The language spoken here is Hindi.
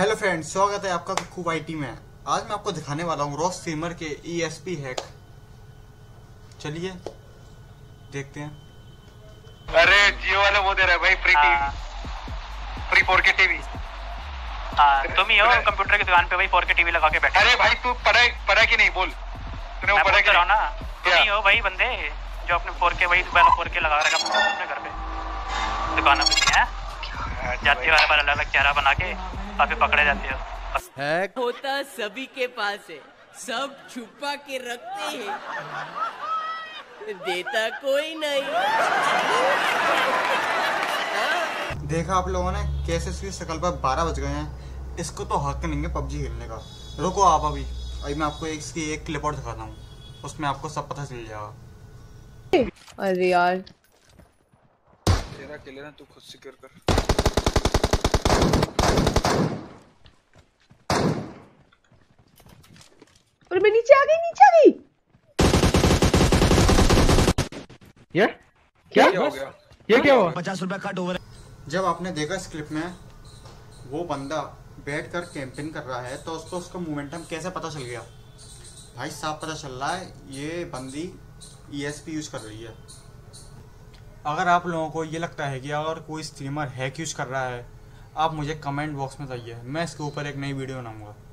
हेलो फ्रेंड्स, स्वागत है आपका खूब आईटी में। आज मैं आपको दिखाने वाला हूँ रॉस स्ट्रीमर के ESP हैक। चलिए देखते हैं। अरे जियो वाले वो दे रहा है भाई, free TV, free 4K TV. तुम ही हो कंप्यूटर की दुकान पे भाई 4K टीवी लगा के बैठे। अरे भाई तू पढ़ा कि नहीं, बोल तूने वो पढ़ा कि नहीं? ना तुम ही हो भाई बंदे जो अपने 4K वही वाला 4K लगा रखा अपने घर पे दुकानों पे हैं, जाती वाले पर अलग चेहरा बना के काफी पकड़े जाते हो। हैक होता सभी के पास है, सब छुपा के रखते हैं, देता कोई नहीं। देखा आप लोगों ने कैसे इसकी शक्ल पर 12 बज गए हैं। इसको तो हक नहीं है पबजी खेलने का। रुको आप, अभी मैं आपको इसकी एक क्लिप और दिखाता हूँ, उसमें आपको सब पता चल जाएगा। अरे यार तेरा किल है, तू खुद सिक्योर कर। और मैं नीचे आ गई। ये क्या हो गया? ये क्या हुआ? 50 रुपया कट ओवर। जब आपने देखा इस क्लिप में वो बंदा बैठकर कैंपिंग कर रहा है तो उसको उसका मोमेंटम कैसे पता चल गया? भाई साफ पता चल रहा है ये बंदी ESP यूज कर रही है। अगर आप लोगों को ये लगता है कि अगर कोई स्ट्रीमर हैक यूज कर रहा है, आप मुझे कमेंट बॉक्स में बताइए, मैं इसके ऊपर एक नई वीडियो बनाऊंगा।